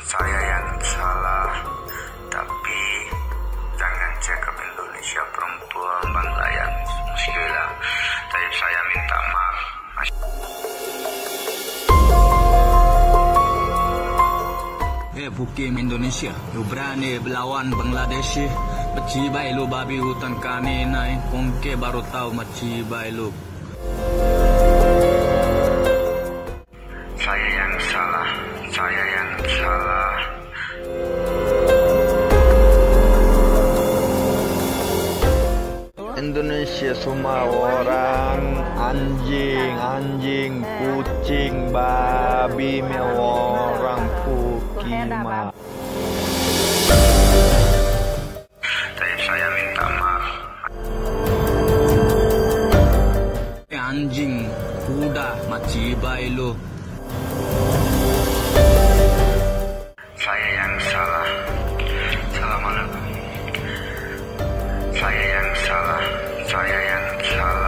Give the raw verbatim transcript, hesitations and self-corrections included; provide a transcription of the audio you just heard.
saya yang salah, tapi jangan cakap Indonesia perempuan Bangla yang muskilah. Tapi saya minta maaf. Eh, Pukim Indonesia, lu berani melawan Bangladesh, macibai lu babi hutan kami naik, kongke baru tahu macibai lu. Saya yang salah, saya yang salah. Indonesia semua orang anjing, anjing, kucing, babi, orang pukima. Tapi saya minta maaf. Anjing, udah macibai lu. Saya yang salah. Assalamualaikum. Saya yang salah. Saya yang salah.